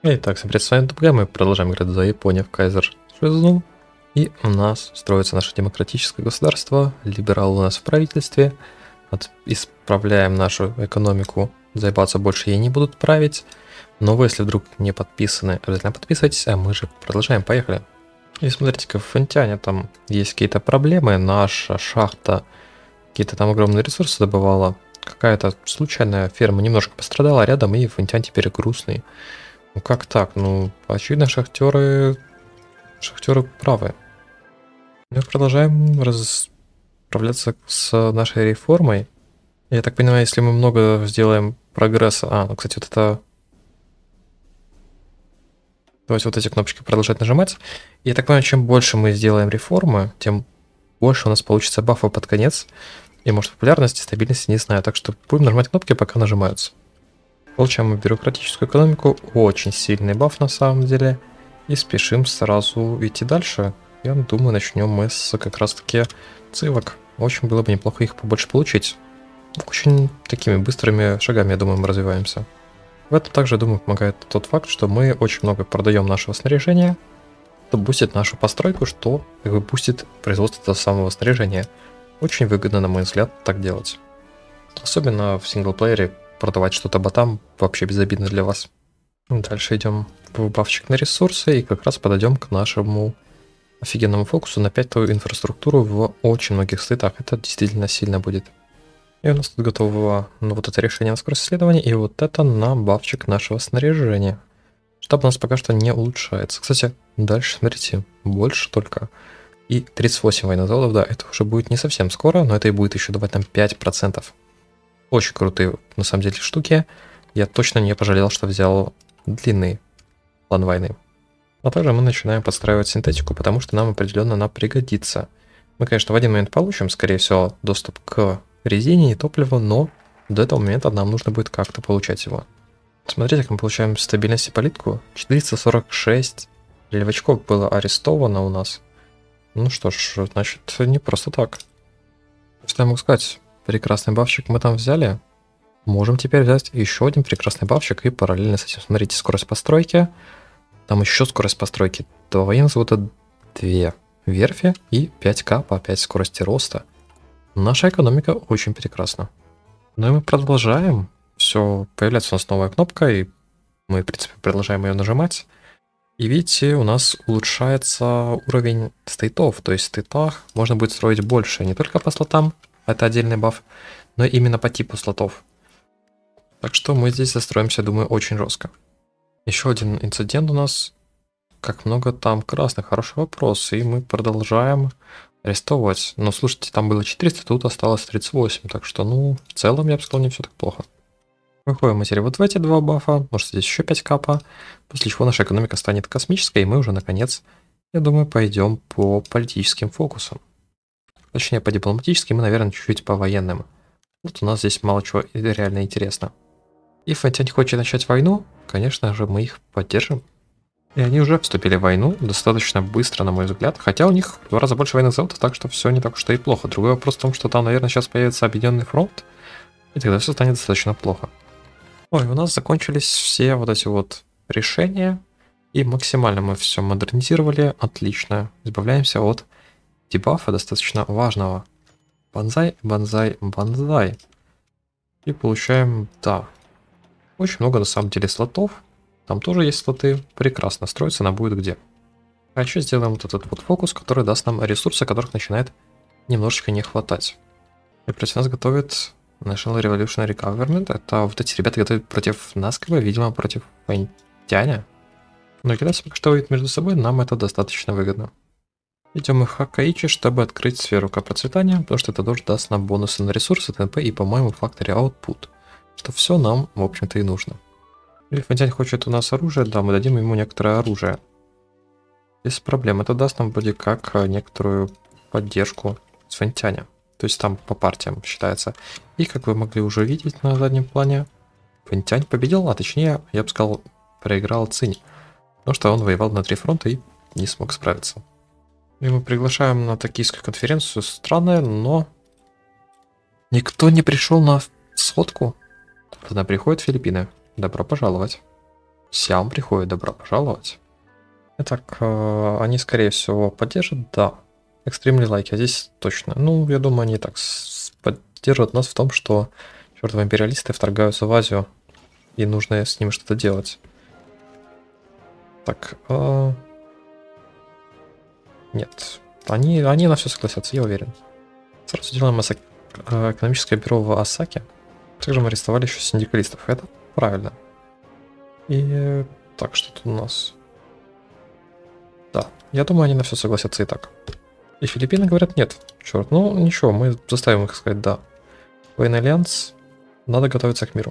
Итак, всем привет, с вами Тупгай, мы продолжаем играть за Японию в Кайзер Шизу. И у нас строится наше демократическое государство, либералы у нас в правительстве, исправляем нашу экономику, заебаться больше ей не будут править. Но вы, если вдруг не подписаны, обязательно подписывайтесь, а мы же продолжаем, поехали. И смотрите-ка, в Фэнтяне там есть какие-то проблемы, наша шахта какие-то там огромные ресурсы добывала, какая-то случайная ферма немножко пострадала рядом, и Фэнтян теперь грустный. Ну как так? Ну, очевидно, шахтеры правы. Мы продолжаем справляться с нашей реформой. Я так понимаю, если мы много сделаем прогресса... ну, кстати, вот это... Давайте вот эти кнопочки продолжать нажимать. И я так понимаю, чем больше мы сделаем реформы, тем больше у нас получится бафа под конец. И может популярности, стабильности, не знаю. Так что будем нажимать кнопки, пока нажимаются. Получаем бюрократическую экономику, очень сильный баф на самом деле. И спешим сразу идти дальше. Я думаю, начнем мы с как раз таки цивок. Очень было бы неплохо их побольше получить. Очень такими быстрыми шагами, я думаю, мы развиваемся. В этом также, думаю, помогает тот факт, что мы очень много продаем нашего снаряжения. Это бустит нашу постройку, что как бы бустит производство этого самого снаряжения. Очень выгодно, на мой взгляд, так делать. Особенно в синглплеере. Продавать что-то ботам вообще безобидно для вас. Дальше идем в бафчик на ресурсы и как раз подойдем к нашему офигенному фокусу на 5-ю инфраструктуру в очень многих стейтах. Это действительно сильно будет. И у нас тут готово вот это решение на скорость исследования и вот это на бафчик нашего снаряжения. Штаб у нас пока что не улучшается. Кстати, дальше, смотрите, больше только. И 38 военнозаводов, да, это уже будет не совсем скоро, но это и будет еще давать нам 5%. Очень крутые, на самом деле, штуки. Я точно не пожалел, что взял длинный план войны. А также мы начинаем подстраивать синтетику, потому что нам определенно она пригодится. Мы, конечно, в один момент получим, скорее всего, доступ к резине и топливу, но до этого момента нам нужно будет как-то получать его. Смотрите, как мы получаем стабильность и политику. 446 левачков было арестовано у нас. Ну что ж, значит, не просто так. Что я могу сказать? Прекрасный бафчик мы там взяли. Можем теперь взять еще один прекрасный бафчик и параллельно с этим, смотрите, скорость постройки. Там еще скорость постройки. 2 военных завода, 2 верфи и 5к по 5 скорости роста. Наша экономика очень прекрасна. Ну и мы продолжаем. Все, появляется у нас новая кнопка, и мы, в принципе, продолжаем ее нажимать. И видите, у нас улучшается уровень стейтов. То есть в стейтах можно будет строить больше, не только по слотам. Это отдельный баф, но именно по типу слотов. Так что мы здесь застроимся, думаю, очень жестко. Еще один инцидент у нас. Как много там красных? Хороший вопрос. И мы продолжаем арестовывать. Но слушайте, там было 400, тут осталось 38. Так что, ну, в целом, я бы сказал, не все так плохо. Выходим мы теперь вот в эти два бафа. Может, здесь еще 5 капа. После чего наша экономика станет космической, и мы уже, наконец, я думаю, пойдем по политическим фокусам. Точнее, по дипломатическим и, наверное, чуть-чуть по военным. Вот у нас здесь мало чего реально интересно. И Фэнтянь хочет начать войну, конечно же, мы их поддержим. И они уже вступили в войну достаточно быстро, на мой взгляд. Хотя у них в 2 раза больше военных заводов, так что все не так уж и плохо. Другой вопрос в том, что там, наверное, сейчас появится объединенный фронт, и тогда все станет достаточно плохо. Ой, у нас закончились все вот эти вот решения, и максимально мы все модернизировали. Отлично. Избавляемся от дебафа достаточно важного. Банзай, банзай, банзай. И получаем, да, очень много на самом деле слотов. Там тоже есть слоты. Прекрасно, строиться она будет где. А еще сделаем вот этот вот фокус, который даст нам ресурсы, которых начинает немножечко не хватать. И против нас готовит National Revolutionary Government. Это вот эти ребята готовят против нас, как бы, видимо, против Фэнтяня. Но кидаться пока что воюют между собой, нам это достаточно выгодно. Идем мы в Хоккаичи, чтобы открыть сферу процветания, потому что это тоже даст нам бонусы на ресурсы, ТНП и, по-моему, Factory Output. Что все нам, в общем-то, и нужно. Или Фэнтянь хочет у нас оружие, да, мы дадим ему некоторое оружие. Без проблем, это даст нам вроде как некоторую поддержку с Фэнтяня. То есть там по партиям считается. И, как вы могли уже видеть на заднем плане, Фэнтянь победил, а точнее, я бы сказал, проиграл Цинь. Потому что он воевал на 3 фронта и не смог справиться. И мы приглашаем на токийскую конференцию. Странное, но никто не пришел на сходку. Туда приходят Филиппины. Добро пожаловать. Сиам приходит, добро пожаловать. Итак, они, скорее всего, поддержат, да. Extremely лайки, а здесь точно. Ну, я думаю, они так поддержат нас в том, что чертовы империалисты вторгаются в Азию, и нужно с ними что-то делать. Так, нет. Они на все согласятся, я уверен. Сразу делаем экономическое бюро в Осаке. Также мы арестовали еще синдикалистов. Это правильно. И так, что тут у нас? Да, я думаю, они на все согласятся и так. И Филиппины говорят нет. Черт, ну ничего, мы заставим их сказать да. Военный альянс, надо готовиться к миру.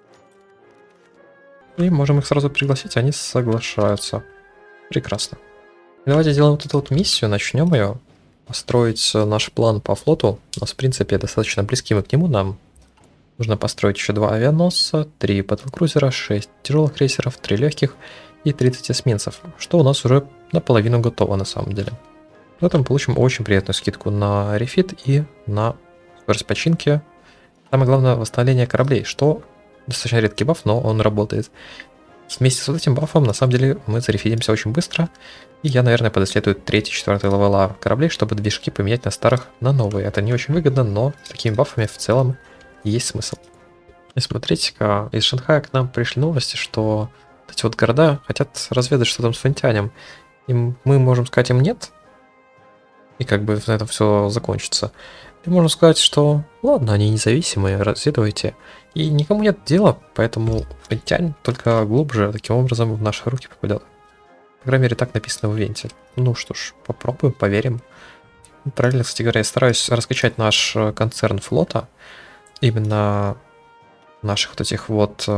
И можем их сразу пригласить, они соглашаются. Прекрасно. Давайте сделаем вот эту вот миссию, начнем ее. Построить наш план по флоту. У нас, в принципе, достаточно близки мы к нему. Нам нужно построить еще 2 авианосца, 3 батлкрузера, 6 тяжелых крейсеров, 3 легких и 30 эсминцев. Что у нас уже наполовину готово на самом деле. В этом получим очень приятную скидку на рефит и на скорость починки. Самое главное, восстановление кораблей, что достаточно редкий баф, но он работает. Вместе с вот этим бафом, на самом деле, мы зарефидимся очень быстро. И я, наверное, подоследую 3-4 левела кораблей, чтобы движки поменять на старых на новые. Это не очень выгодно, но с такими бафами в целом есть смысл. И смотрите-ка, из Шанхая к нам пришли новости, что эти вот города хотят разведать, что там с Фэнтянем. И мы можем сказать им нет, и как бы на этом все закончится. И можно сказать, что ладно, они независимые, разведывайте. И никому нет дела, поэтому Фэнтянь только глубже таким образом в наши руки попадет. По крайней мере, так написано в ивенте. Ну что ж, попробуем, поверим. Правильно, кстати говоря, я стараюсь раскачать наш концерн флота. Именно наших вот этих вот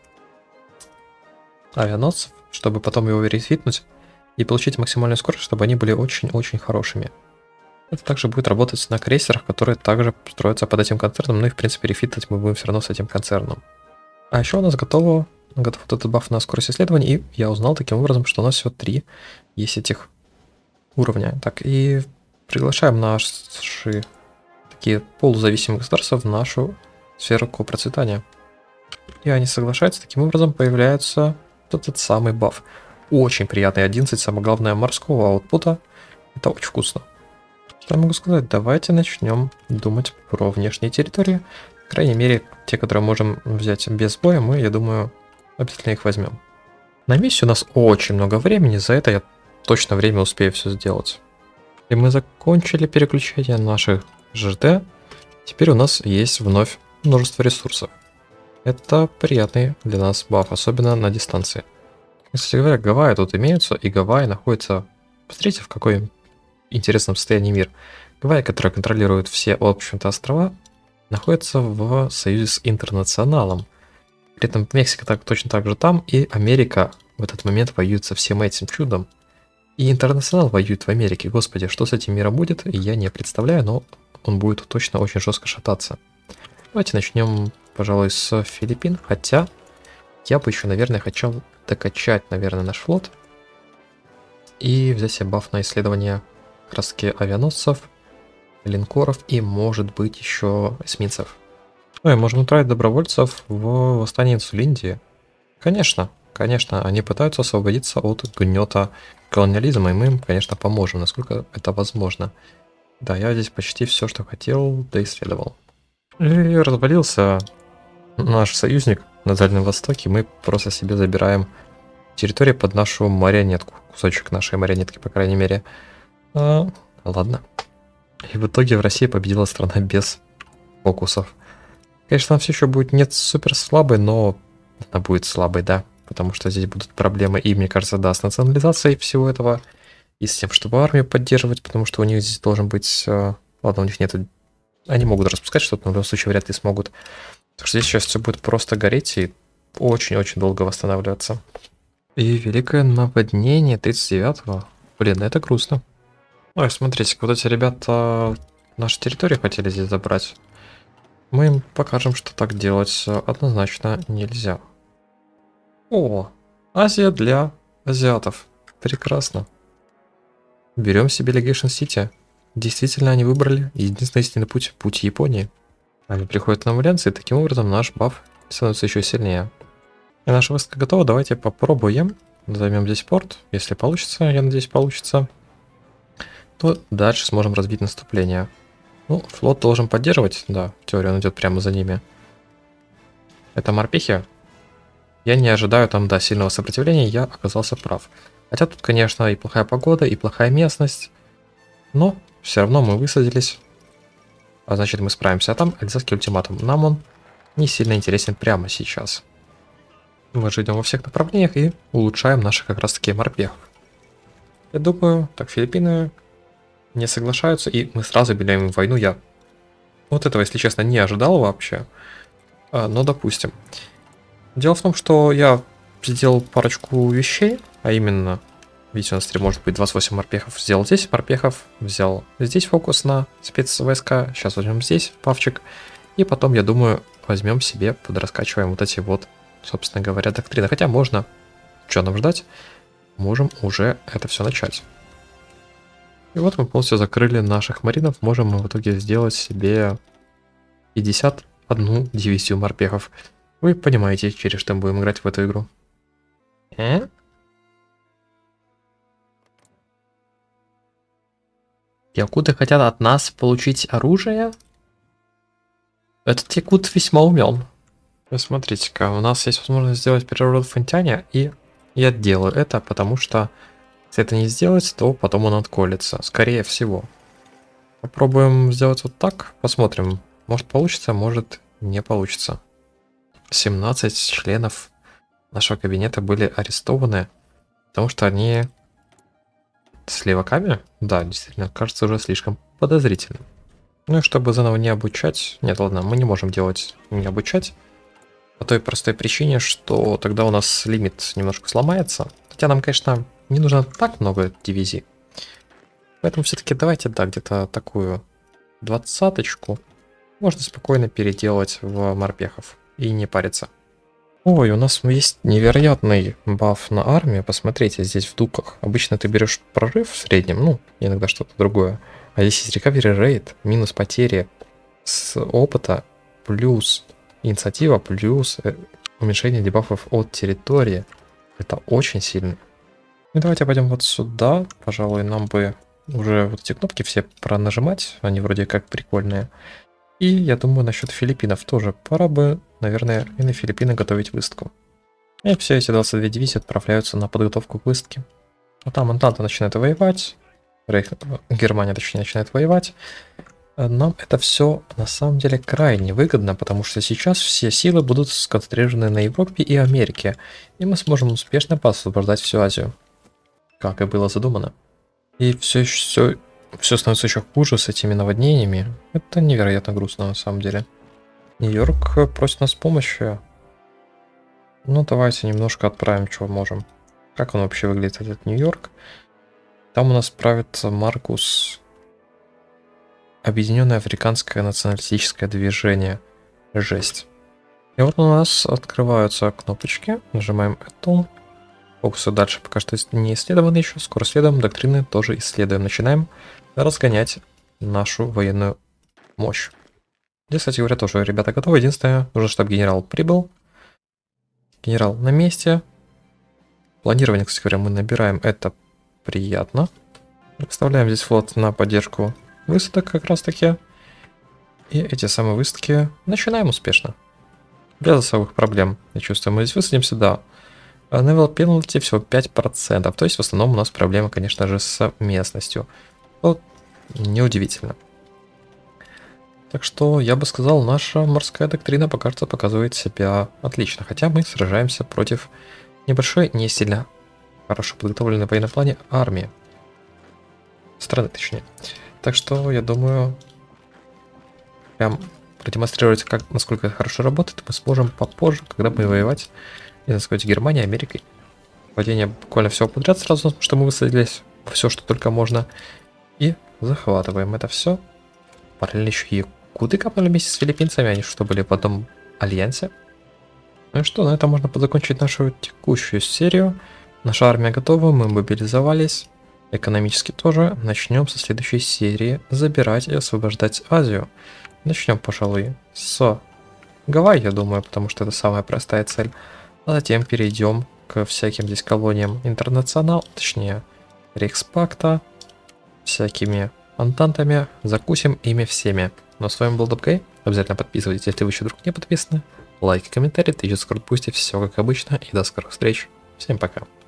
авианосцев, чтобы потом его верифитнуть и получить максимальную скорость, чтобы они были очень-очень хорошими. Это также будет работать на крейсерах, которые также строятся под этим концерном, ну и в принципе рефитать мы будем все равно с этим концерном. А еще у нас готов вот этот баф на скорость исследований, и я узнал таким образом, что у нас всего 3 есть этих уровня. Так, и приглашаем наши такие полузависимые государства в нашу сферу процветания. И они соглашаются, таким образом появляется вот этот самый баф. Очень приятный 11, самое главное, морского аутпута. Это очень вкусно. Что я могу сказать? Давайте начнем думать про внешние территории. По крайней мере, те, которые можем взять без боя, мы, я думаю, обязательно их возьмем. На миссию у нас очень много времени, за это я точно время успею все сделать. И мы закончили переключение наших ЖД. Теперь у нас есть вновь множество ресурсов. Это приятный для нас баф, особенно на дистанции. Кстати говоря, Гавайи тут имеются, и Гавайи находятся... Посмотрите, в какой интересном состоянии мир. Гавайи, которые контролируют все, в общем-то, острова, находятся в союзе с Интернационалом. При этом Мексика точно так же там, и Америка в этот момент воюет со всем этим чудом. И Интернационал воюет в Америке. Господи, что с этим миром будет, я не представляю, но он будет точно очень жестко шататься. Давайте начнем, пожалуй, с Филиппин, хотя я бы еще, наверное, хотел докачать, наверное, наш флот и взять себе баф на исследование краски авианосцев, линкоров и, может быть, еще эсминцев. Ну и можем отправить добровольцев в восстание Инсулиндии. Конечно, они пытаются освободиться от гнета колониализма, и мы им, конечно, поможем, насколько это возможно. Да, я здесь почти все, что хотел, доисследовал. И развалился наш союзник на Дальнем Востоке, мы просто себе забираем территорию под нашу марионетку, кусочек нашей марионетки, по крайней мере. Ладно. И в итоге в России победила страна без фокусов. Конечно, она все еще будет не супер слабой, но она будет слабой, да. Потому что здесь будут проблемы, и, мне кажется, да, с национализацией всего этого, и с тем, чтобы армию поддерживать, потому что у них здесь должен быть... Ладно, у них нет... Они могут распускать что-то, но в любом случае вряд ли смогут. Так что здесь сейчас все будет просто гореть и очень-очень долго восстанавливаться. И великое наводнение 39-го. Блин, это грустно. Ой, смотрите, вот эти ребята нашу территорию хотели здесь забрать. Мы им покажем, что так делать однозначно нельзя. О, Азия для азиатов. Прекрасно. Берем себе Legation City. Действительно, они выбрали единственный истинный путь, путь Японии. Они приходят на альянсы, и таким образом наш баф становится еще сильнее. И наша выставка готова, давайте попробуем. Займем здесь порт, если получится, я надеюсь, получится. То дальше сможем разбить наступление. Ну, флот должен поддерживать, да, в теории он идет прямо за ними. Это морпехи. Я не ожидаю там, да, сильного сопротивления, я оказался прав. Хотя тут, конечно, и плохая погода, и плохая местность. Но все равно мы высадились. А значит, мы справимся. А там Эльзасский ультиматум. Нам он не сильно интересен прямо сейчас. Мы же идем во всех направлениях и улучшаем наших как раз таки морпехов. Я думаю, так Филиппины не соглашаются, и мы сразу объявляем им войну. Я вот этого, если честно, не ожидал вообще. Но допустим. Дело в том, что я сделал парочку вещей, а именно, видите, у нас может быть 28 морпехов. Сделал здесь морпехов, взял здесь фокус на спецвойска. Сейчас возьмем здесь павчик. И потом, я думаю, возьмем себе, подраскачиваем вот эти вот, собственно говоря, доктрины. Хотя можно, что нам ждать, можем уже это все начать. И вот мы полностью закрыли наших маринов. Можем мы в итоге сделать себе 51 дивизию морпехов. Вы понимаете, через что мы будем играть в эту игру. Якуты хотят от нас получить оружие? Этот якут весьма умен. Смотрите-ка, у нас есть возможность сделать переворот в Фонтяне, и я делаю это, потому что если это не сделать, то потом он отколется, скорее всего. Попробуем сделать вот так, посмотрим. Может получится, может не получится. 17 членов нашего кабинета были арестованы, потому что они с леваками, да, действительно, кажется уже слишком подозрительным. Ну и чтобы заново не обучать, нет, ладно, мы не можем делать не обучать, по той простой причине, что тогда у нас лимит немножко сломается. Хотя нам, конечно, не нужно так много дивизий. Поэтому все-таки давайте, да, где-то такую 20-очку можно спокойно переделать в морпехов и не париться. Ой, у нас есть невероятный баф на армию. Посмотрите, здесь в дуках. Обычно ты берешь прорыв в среднем, ну, иногда что-то другое. А здесь есть recovery rate, минус потери с опыта, плюс инициатива, плюс уменьшение дебафов от территории. Это очень сильно. И давайте пойдем вот сюда. Пожалуй, нам бы уже вот эти кнопки все пронажимать. Они вроде как прикольные. И я думаю, насчет Филиппинов тоже. Пора бы, наверное, и на Филиппины готовить выставку. И все эти 22 дивизии отправляются на подготовку к выставке. А там Антанта начинает воевать. Германия, точнее, начинает воевать. Нам это все на самом деле крайне выгодно, потому что сейчас все силы будут сконцентрированы на Европе и Америке. И мы сможем успешно освобождать всю Азию. Как и было задумано. И все становится еще хуже с этими наводнениями. Это невероятно грустно на самом деле. Нью-Йорк просит нас помощи. Ну, давайте немножко отправим, чего можем. Как он вообще выглядит, этот Нью-Йорк? Там у нас правит Маркус. Объединенное африканское националистическое движение. Жесть. И вот у нас открываются кнопочки. Нажимаем эту. Фокусы дальше пока что не исследованы еще. Скоро следуем. Доктрины тоже исследуем. Начинаем разгонять нашу военную мощь. Здесь, кстати говоря, тоже ребята готовы. Единственное, нужно, чтобы генерал прибыл. Генерал на месте. Планирование, кстати говоря, мы набираем. Это приятно. Вставляем здесь флот на поддержку высадок как раз таки. И эти самые высадки начинаем успешно. Без особых проблем. Я чувствую, мы здесь высадимся, да. Level penalty всего 5%. То есть в основном у нас проблема, конечно же, с местностью. Вот, неудивительно. Так что, я бы сказал, наша морская доктрина пока что показывает себя отлично. Хотя мы сражаемся против небольшой, не сильно хорошо подготовленной в военном плане армии. Страны, точнее. Так что, я думаю, прям продемонстрировать, насколько это хорошо работает, мы сможем попозже, когда будем воевать, и, так сказать, Германией, Америкой. Владение буквально всего подряд сразу, что мы высадились, все, что только можно, и захватываем это все. Параллельно еще и якуты капнули вместе с филиппинцами, они что, были в одном альянсе? Ну и что, на этом можно закончить нашу текущую серию. Наша армия готова, мы мобилизовались. Экономически тоже. Начнем со следующей серии забирать и освобождать Азию. Начнем, пожалуй, с Гавайи, я думаю, потому что это самая простая цель. А затем перейдем к всяким здесь колониям Интернационал, точнее Рейхспакта, всякими антантами, закусим ими всеми. Ну а с вами был Dabgay, обязательно подписывайтесь, если вы еще вдруг не подписаны, лайки, комментарии, тысяча скоро пусти, все как обычно, и до скорых встреч, всем пока.